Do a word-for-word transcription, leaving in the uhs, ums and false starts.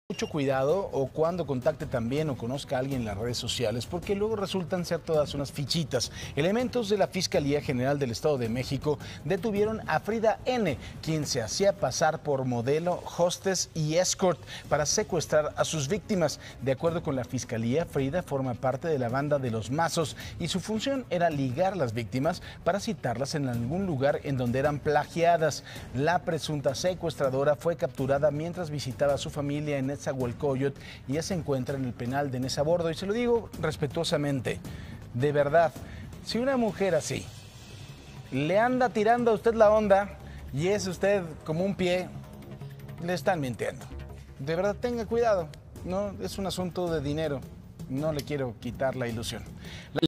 Mucho cuidado o cuando contacte también o conozca a alguien en las redes sociales, porque luego resultan ser todas unas fichitas. Elementos de la Fiscalía General del Estado de México detuvieron a Frida N., quien se hacía pasar por modelo, hostess y escort para secuestrar a sus víctimas. De acuerdo con la Fiscalía, Frida forma parte de la banda de los Mazos y su función era ligar a las víctimas para citarlas en algún lugar en donde eran plagiadas. La presunta secuestradora fue capturada mientras visitaba a su familia en Nezahualcóyotl y ya se encuentra en el penal de Nezabordo. Y se lo digo respetuosamente, de verdad, si una mujer así le anda tirando a usted la onda y es usted como un pie, le están mintiendo. De verdad, tenga cuidado, no es un asunto de dinero, no le quiero quitar la ilusión.